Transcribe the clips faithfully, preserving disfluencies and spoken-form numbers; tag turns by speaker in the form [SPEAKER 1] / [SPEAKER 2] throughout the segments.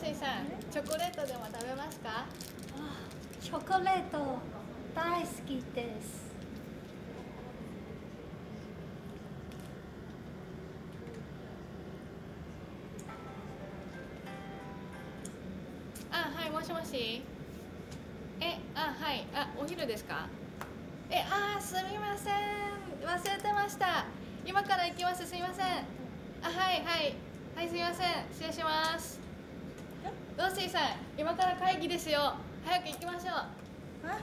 [SPEAKER 1] シーさん、チョコレートでも食べますか？
[SPEAKER 2] チョコレート大好きです。
[SPEAKER 1] あ、はい、もしもし。え、あ、はい、あ、お昼ですか？え、あ、すみません、忘れてました。今から行きます。すみません。あ、はいはいはい、すみません、失礼します。ロッシーさん、今から会議ですよ。早く行きましょう。
[SPEAKER 2] あ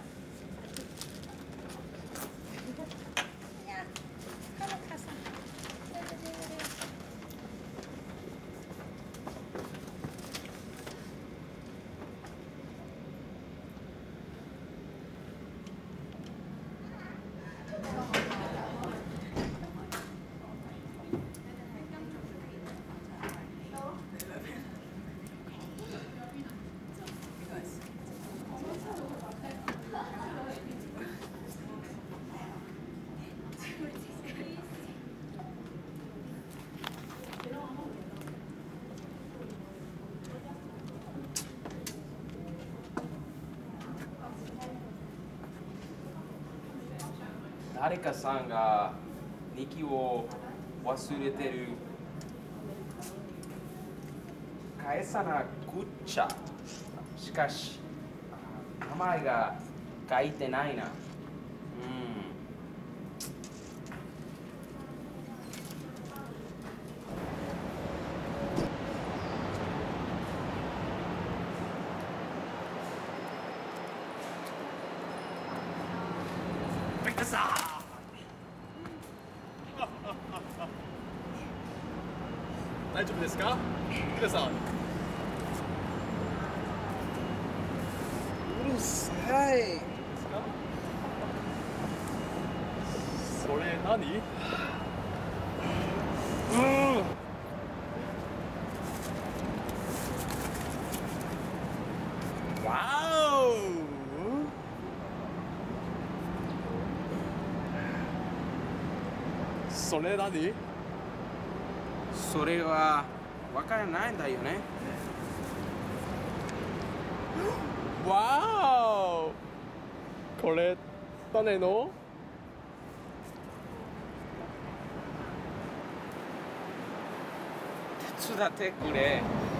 [SPEAKER 3] 誰かさんが日記を忘れてる。返さなくちゃ。しかし、名前が書いてないな。うん。びっくりした。
[SPEAKER 4] 大丈夫ですか皆さん。
[SPEAKER 3] うるさい。
[SPEAKER 4] それ何？
[SPEAKER 3] うん。
[SPEAKER 4] わお。それ何？
[SPEAKER 3] それはわからないんだよね。
[SPEAKER 4] わお。これ誰の？
[SPEAKER 3] 手伝ってくれ。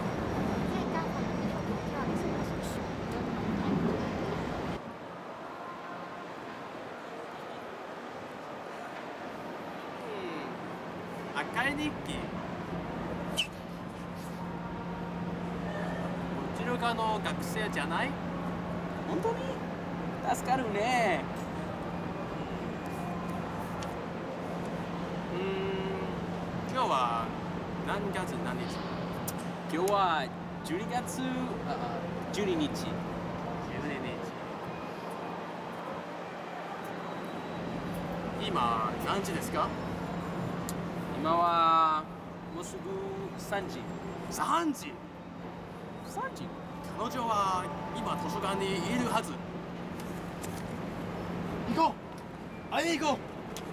[SPEAKER 4] 赤い日記。こちら側の学生じゃない？
[SPEAKER 3] 本当に助かるね。
[SPEAKER 4] うーん、今日は何月何日？
[SPEAKER 3] 今日はじゅうにがつじゅうににち。
[SPEAKER 4] じゅうににち。今何時ですか？
[SPEAKER 3] 今はもうすぐさんじ。
[SPEAKER 4] さんじ。
[SPEAKER 3] さんじ。
[SPEAKER 4] 彼女は今図書館にいるはず。行こう。会いに行こう。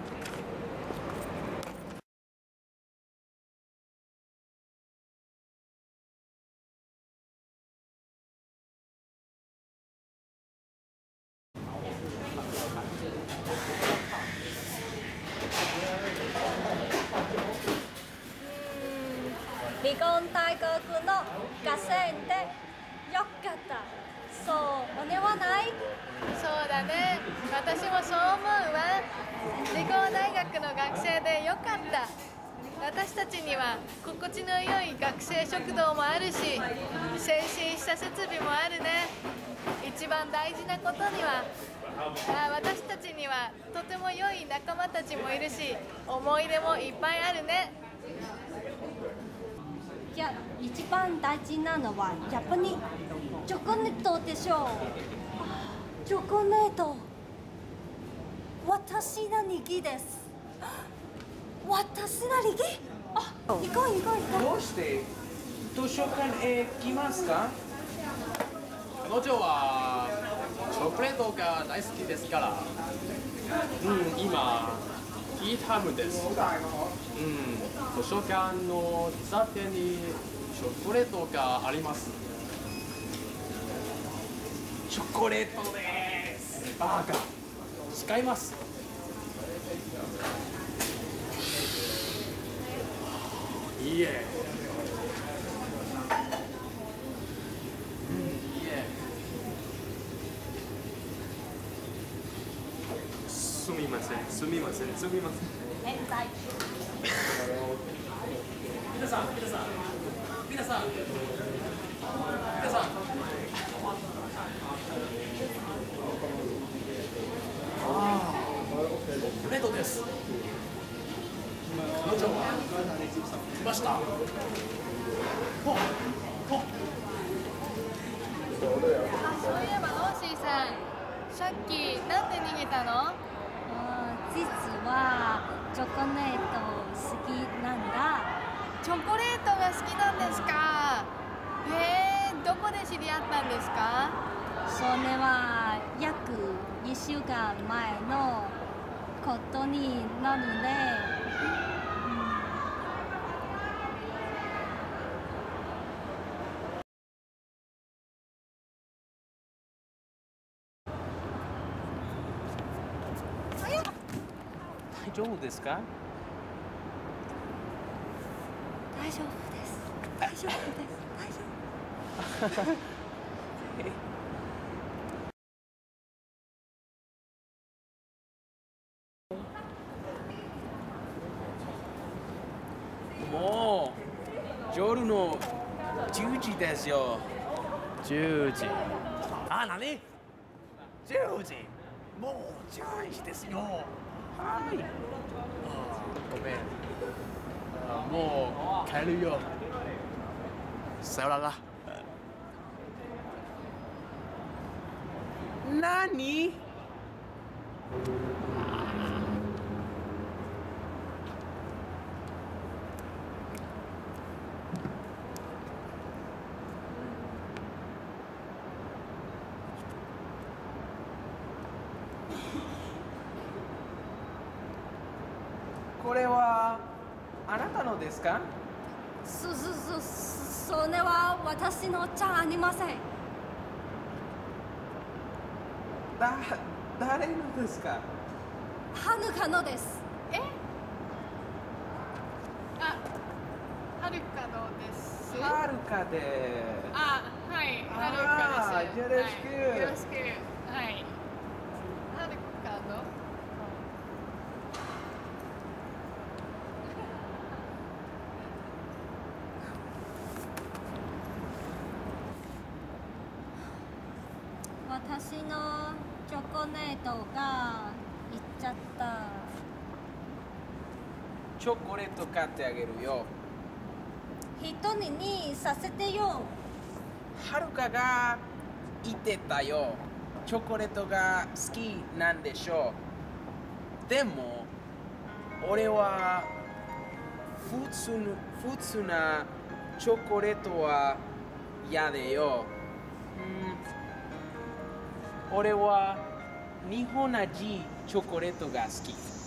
[SPEAKER 2] 理工大学の学生でよかった。そうではない？
[SPEAKER 1] そうだね、私もそう思うわ。理工大学の学生でよかった。私たちには心地の良い学生食堂もあるし、精進した設備もあるね。一番大事なことには、あ、私たちにはとても良い仲間たちもいるし、思い出もいっぱいあるね。
[SPEAKER 2] いや、一番大事なのはやっぱりチョコレートでしょう。チョコレート、私の日記です。私の日記？あ、行こう行こう行こう。
[SPEAKER 3] どうして図書館へ来ますか？
[SPEAKER 4] 彼女はチョコレートが大好きですから。うん、今ティータイムです。うん、図書館の座手にチョコレートがあります。 チョコレートです。バーガー使います。いいえ。うん、いいえ。すみません、すみません、すみません。
[SPEAKER 2] 現在
[SPEAKER 4] 皆さん、皆さん、皆さん、皆さん。ああ、チョコレートです。彼女は来ました。ほ、ほ。
[SPEAKER 1] そういえばノーシーさん、さっきなんで逃げたの？
[SPEAKER 2] あー実はチョコレート好きなんだ。
[SPEAKER 1] チョコレートが好きなんですか？へえ、どこで知り合ったんですか？
[SPEAKER 2] それは約にしゅうかんまえのことになるね。
[SPEAKER 3] 大丈夫ですか？
[SPEAKER 2] 大丈夫です。大丈夫です。大丈夫。
[SPEAKER 3] もう夜のじゅうじですよ。
[SPEAKER 4] じゅうじ。あ、なに？じゅうじ。もうじゅうじですよ。はい。あ、ごめん。あ、もう帰るよ。さよなら。
[SPEAKER 3] 何？これはあなたのですか？
[SPEAKER 2] そ、そ、そ、それは私のじゃありません。
[SPEAKER 3] だ、誰のですか？
[SPEAKER 2] はるかのです。
[SPEAKER 1] え？あ、はるかのです。
[SPEAKER 3] はるかで。
[SPEAKER 1] あ、はい、
[SPEAKER 3] あー
[SPEAKER 1] はるかです。
[SPEAKER 3] よろしく
[SPEAKER 1] はい、よろしく。はい。はるかの。
[SPEAKER 2] 私のチョコレートがいっちゃった。
[SPEAKER 3] チョコレート買ってあげるよ。
[SPEAKER 2] 一人にさせてよ。
[SPEAKER 3] はるかが言ってたよ。チョコレートが好きなんでしょう。でも俺は普通の普通なチョコレートは嫌でよ。うん、俺は日本味チョコレートが好き。